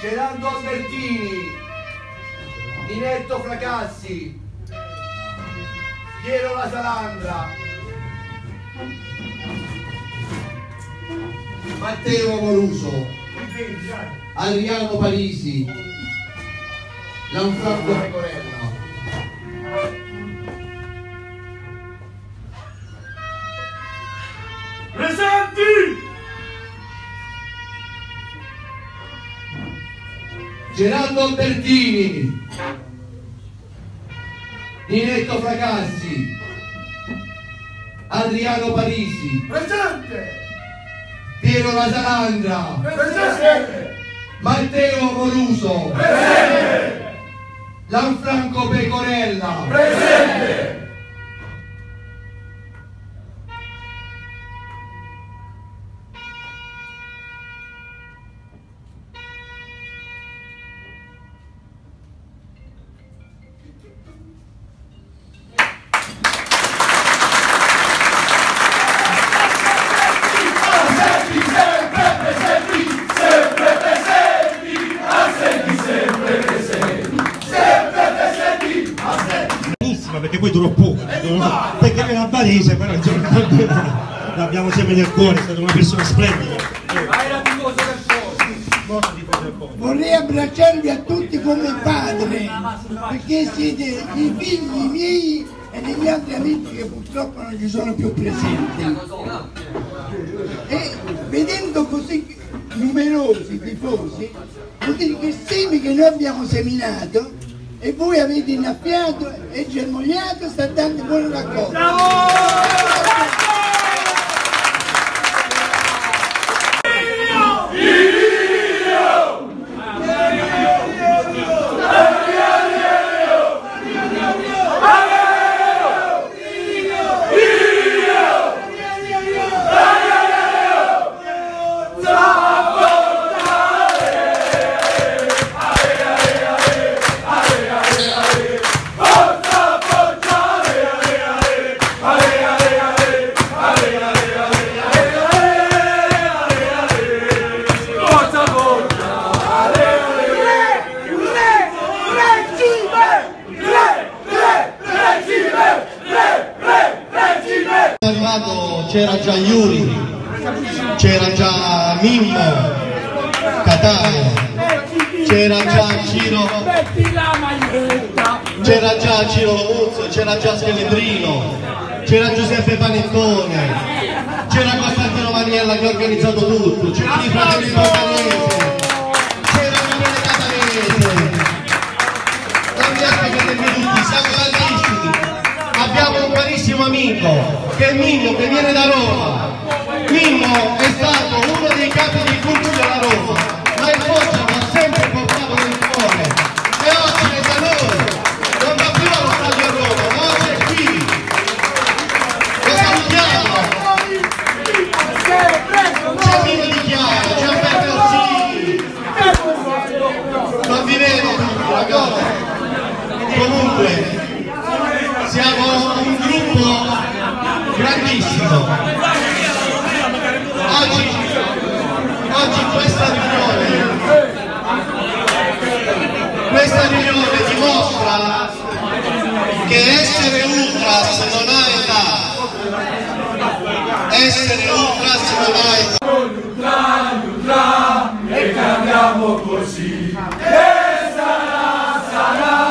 Gerardo Albertini, Ninetto Fracassi, Piero La Salandra, Matteo Amoruso, Adriano Parisi, Lanfranco Pecorella. Presenti! Gerardo Albertini, Ninetto Fracassi, Adriano Parisi, Presente! Piero La Salandra, Presente! Matteo Amoruso, Presente! Lanfranco Pecorella, Presente! Perché poi durò poco, perché era albanese, però l'abbiamo sempre nel cuore, è stata una persona splendida. Vorrei abbracciarvi a tutti come padre, perché siete i figli miei e degli altri amici che purtroppo non ci sono più presenti. E vedendo così numerosi tifosi, vuol dire che semi che noi abbiamo seminato e voi avete innaffiato e germogliato, sta dando buona raccolta. C'era già Iuri, c'era già Mimmo, Catania, c'era già Ciro, c'era già Ciro Lomuzzo, c'era già Scheledrino, c'era Giuseppe Panettone, c'era Costantino Maniella che ha organizzato tutto, c'erano i fratelli Portanese, c'era Gabriele Catanese, non mi aspettate tutti, siamo tantissimi. Abbiamo un carissimo amico che è Mimmo, che viene da Roma. Mimmo è stato uno dei capi di culto della Roma, ma il Foggia l'ha sempre portato nel cuore e oggi è da noi, non va più allo stadio a Roma, ma oggi è qui. Lo salutiamo. C'è Mino Di Chiara, c'è Alberto Orsini, non vi vedo tutti ragazzi. Comunque siamo un gruppo grandissimo. Oggi questa riunione dimostra che essere ultras non ha età. Essere ultras non ha età. Ultra, e cambiamo così. E sarà.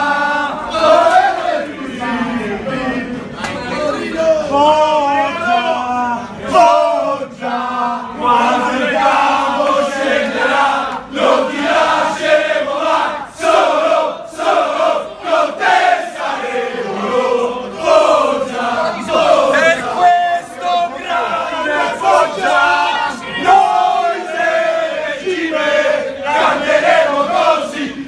Quando il campo scenderà, non ti lasceremo mai, solo con te saremo Foggia. Per questo grande Foggia, noi del regime canteremo così.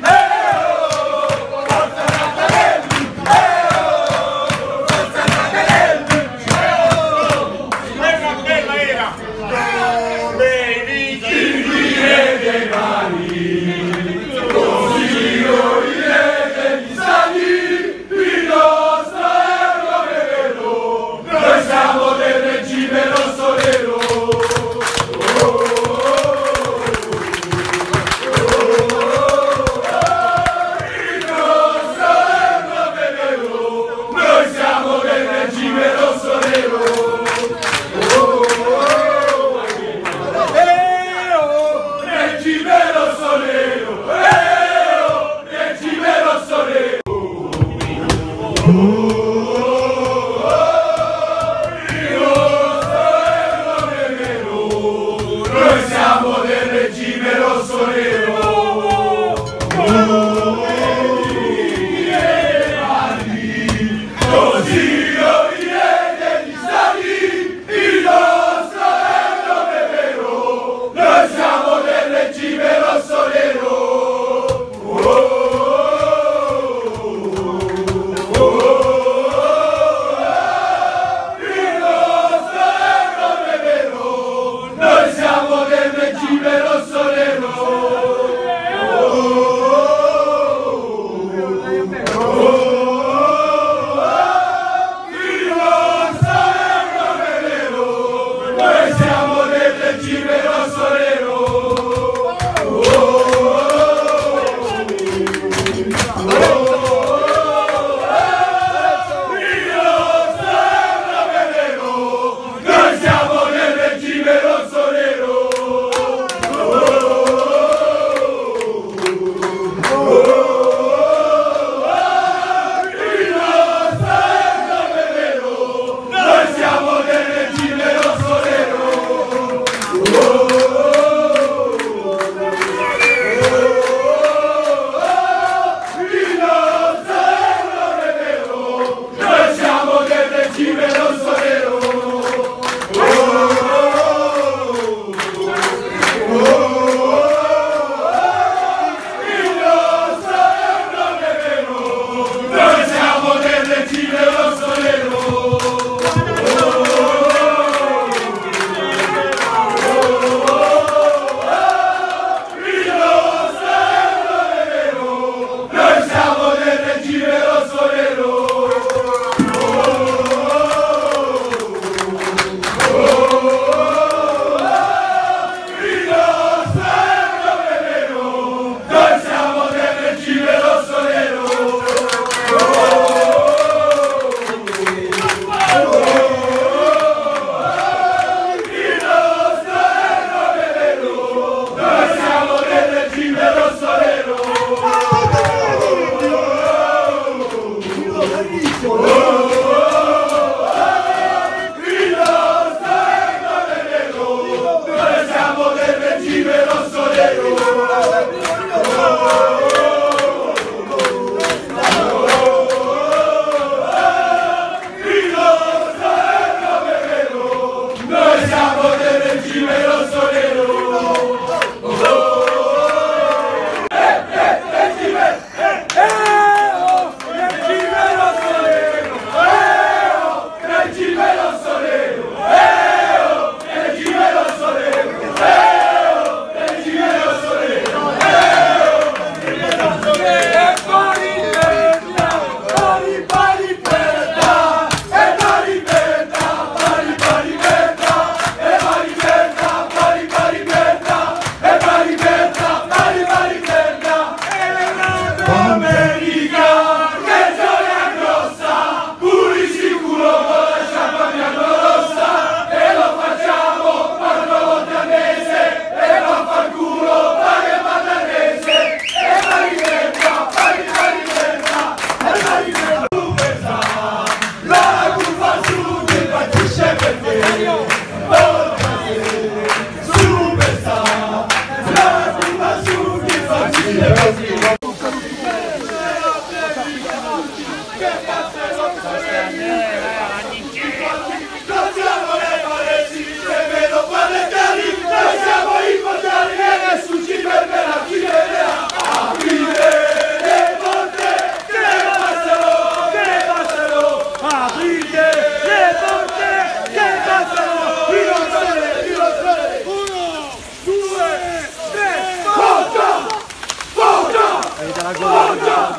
Forza Nattanelli, forza Nattanelli. Quella bella era.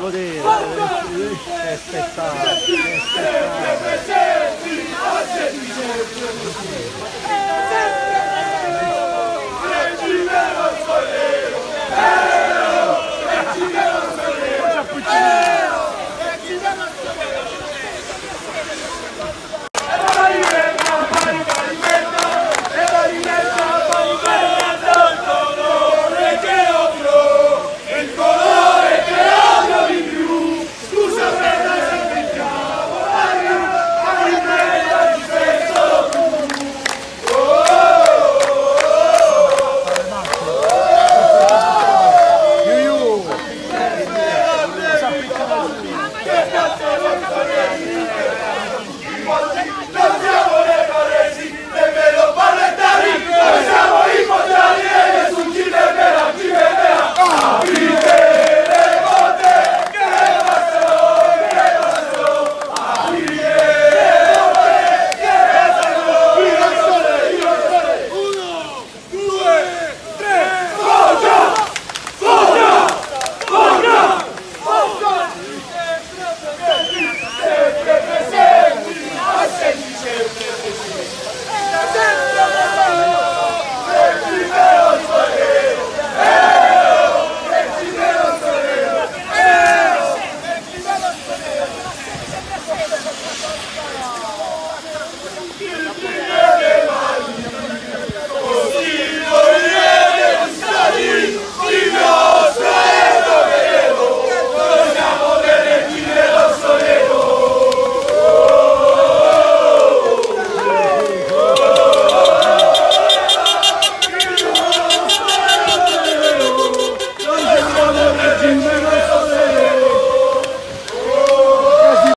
godere, che spettacolo.